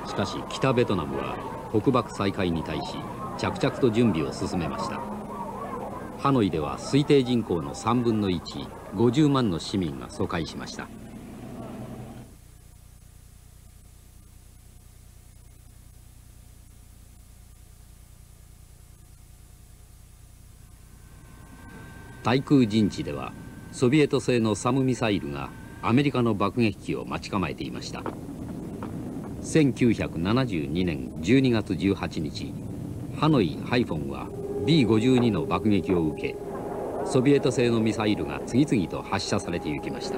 しかし北ベトナムは北爆再開に対し着々と準備を進めました。ハノイでは推定人口の3分の1、50万の市民が疎開しました。対空陣地ではソビエト製のサムミサイルがアメリカの爆撃機を待ち構えていました。1972年12月18日、ハノイ・ハイフォンは B-52 の爆撃を受け、ソビエト製のミサイルが次々と発射されていきました。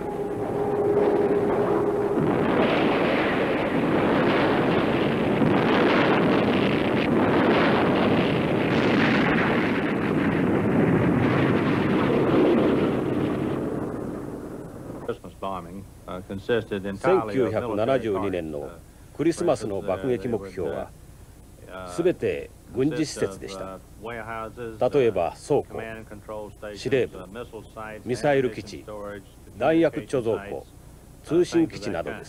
1972年のクリスマスの爆撃目標は全て軍事施設でした。例えば倉庫、司令部、ミサイル基地、弾薬貯蔵庫、通信基地などです。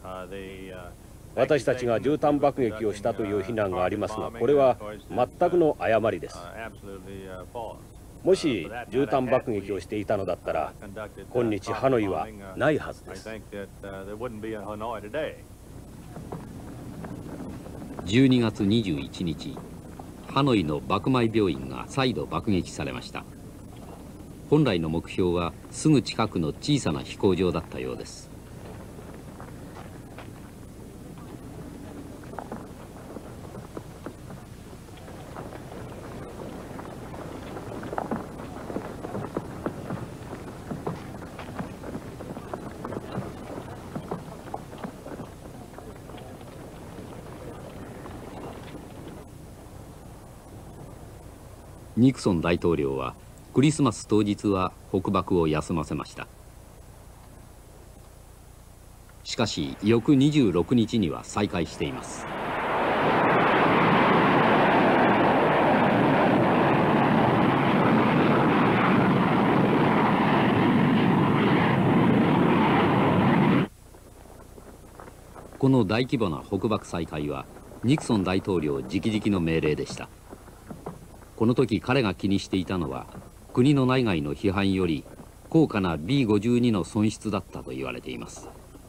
私たちが絨毯爆撃をしたという非難がありますが、これは全くの誤りです。もし絨毯爆撃をしていたのだったら、今日ハノイはないはずです。 12月21日、ハノイの爆米病院が再度爆撃されました。本来の目標はすぐ近くの小さな飛行場だったようです。ニクソン大統領はクリスマス当日は北爆を休ませました。しかし翌26日には再開しています。この大規模な北爆再開はニクソン大統領直々の命令でした。この時彼が気にしていたのは、国の内外の批判より高価な B-52 の損失だったと言われています。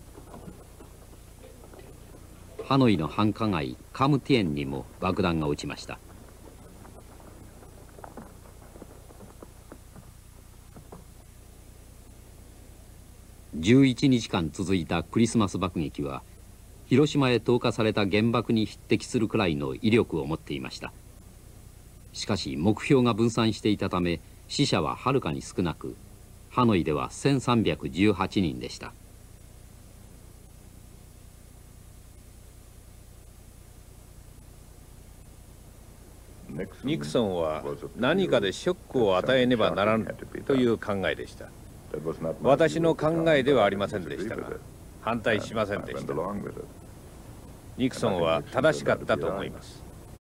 ハノイの繁華街カムティエンにも爆弾が落ちました。11日間続いたクリスマス爆撃は、広島へ投下された原爆に匹敵するくらいの威力を持っていました。しかし目標が分散していたため死者ははるかに少なく、ハノイでは1318人でした。 ニクソンは何かでショックを与えねばならぬという考えでした。私の考えではありませんでしたが、反対しませんでした。ニクソンは正しかったと思います。